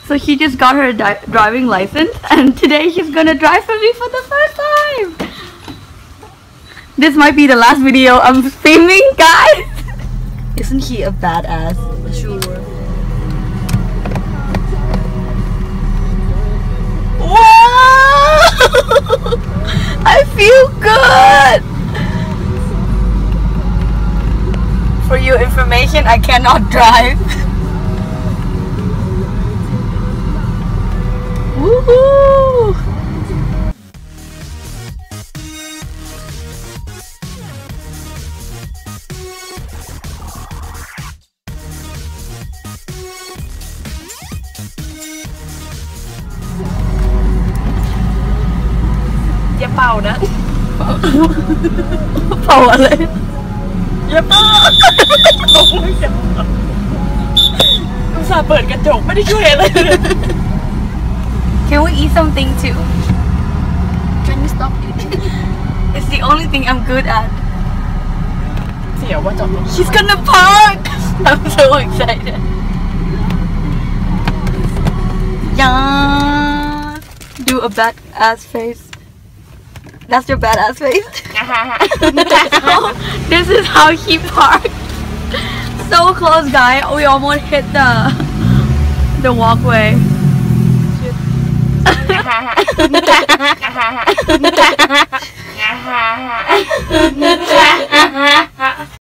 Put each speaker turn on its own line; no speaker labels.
So she just got her driving license and today she's gonna drive for me for the first time. This might be the last video I'm filming, guys. Isn't he a badass?
Sure.
Wow! I feel good! For your information, I cannot drive. Woohoo!
อย่าเป่านะ
เป่าอะไร
อย่าเป่าอุตส่าห์เปิดกระจกไม่ได้ช่วยอะไรเลย
Can we eat something too?
Can you stop eating?
It's the only thing I'm good at.
เสียวว่าจอดรถ
She's gonna park! I'm so excited. Yeah. Do a badass face. That's your badass face. This is how she parked. So close, guy. We almost hit the walkway.